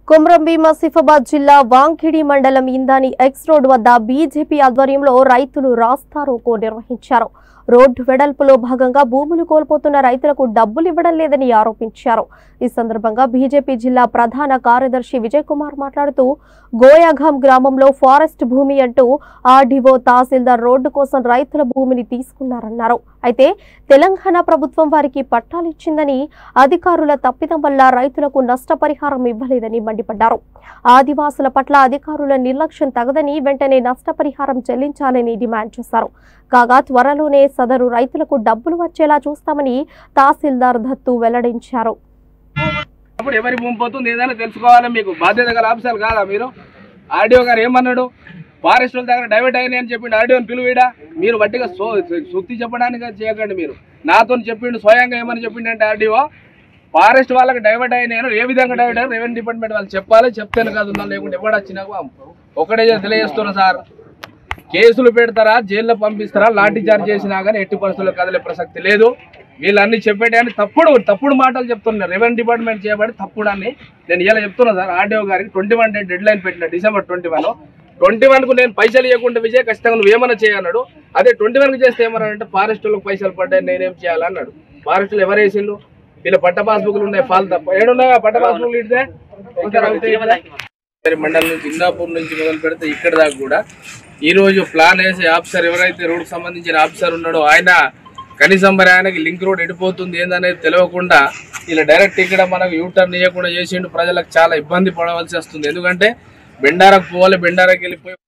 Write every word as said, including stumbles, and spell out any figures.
కొమ్రంభీం ఆసిఫాబాద్ జిల్లా వాంఖిడి మండలం Indani X road వద్ద బీజేపీ ఆధ్వర్యంలో రైతులు రాస్తారోకో నిర్వహించారు. రోడ్డు వెడల్పులో భాగంగా భూములు కోల్పోతున్న రైతులకు డబ్బులు ఇవ్వడం లేదని ఆరోపించారు. ఈ సందర్భంగా బీజేపీ జిల్లా ప్రధాన కార్యదర్శి విజయ్ కుమార్ మాట్లాడుతూ గోయాఘాం గ్రామంలో ఫారెస్ట్ భూమి అంటూ ఆర్డీఓ తహసీల్దార్ రోడ్డు కోసం రైతుల భూమిని తీసుకున్నారన్నారు. అయితే తెలంగాణ ప్రభుత్వం వారికి పట్టాలు ఇచ్చిందని, అధికారుల తప్పిదం వల్ల రైతులకు నష్టపరిహారం ఇవ్వలేదని మండిపడ్డారు. ఆదివాసుల పట్ల అధికారుల నిర్లక్ష్యం తగదని వెంటనే నష్టపరిహారం చెల్లించాలని డిమాండ్ చేశారు. కాగా త్వరలోనే సదరు రైతులకు డబ్బులు వచ్చేలా చూస్తామని తహసీల్దార్ దత్తు వెల్లడించారు. ఎవరి భూమి పోతుంది ఏదైనా తెలుసుకోవాలి, మీకు బాధ్యత గల ఆఫీసర్లు కాదా మీరు? ఆర్డీఓ గారు ఏమన్నాడు, ఫారెస్ట్ దగ్గర డైవర్ట్ అయినాయి అని చెప్పిండు. ఆర్డీఓని పిలువీడా, మీరు వట్టిగా సుత్తి చెప్పడానికి చేయకండి. మీరు నాతో చెప్పిండు, స్వయంగా ఏమని చెప్పిండు అంటే ఆర్డీఓ ఫారెస్ట్ వాళ్ళకి డైవర్ట్ అయినాయని ఏ విధంగా డైవర్ట్ అయ్యారు రెవెన్యూ డిపార్ట్మెంట్ వాళ్ళు చెప్పాలి, చెప్తేనే కాదు ఉందా, లేకుంటే ఎవడు వచ్చినా ఒకటే తెలియజేస్తున్నా సార్. కేసులు పెడతారా, జైల్లో పంపిస్తారా, లాఠీ చార్జ్ చేసినా కానీ ఎట్టి పరిస్థితుల్లో కదిలే ప్రసక్తి లేదు. వీళ్ళన్నీ చెప్పేటని తప్పుడు తప్పుడు మాటలు చెప్తున్నారు. రెవెన్యూ డిపార్ట్మెంట్ చేయబడి తప్పుడు అని నేను ఇలా చెప్తున్నా సార్. ఆర్డీఓ గారికి twenty one day deadline పెట్టిన December twenty one twenty one కు నేను పైసలు ఇవ్వకుండా విజయ్ ఖచ్చితంగా నువ్వు ఏమైనా చేయన్నాడు. అదే ట్వంటీ వన్ కు చేస్తే ఏమన్నాడంటే ఫారెస్ట్ వాళ్ళకి పైసలు పడ్డాయి, నేనేం చేయాలన్నాడు. ఫారెస్టులు ఎవరు వేసిండు? వీళ్ళ పట్ట పాస్బుక్లు ఉన్నాయి, ఫాల్ తప్ప ఏడున్నాయా పట్ట పాస్బుక్లు ఇస్తే మండలం నుంచి ఇందాపూర్ నుంచి మొదలు పెడితే ఇక్కడ దాకా కూడా ఈ రోజు ప్లాన్ వేసే ఆఫీసర్ ఎవరైతే రోడ్డుకు సంబంధించిన ఆఫీసర్ ఉన్నాడో ఆయన కనీసం మరి ఆయనకి లింక్ రోడ్ ఎడిపోతుంది ఏందనేది తెలియకుండా ఇలా డైరెక్ట్ ఇక్కడ మనకు యూటర్న్ ఇవ్వకుండా చేసిండు. ప్రజలకు చాలా ఇబ్బంది పడవలసి వస్తుంది. ఎందుకంటే బెండారకు పోవాలి, బెండారకు వెళ్ళిపోయి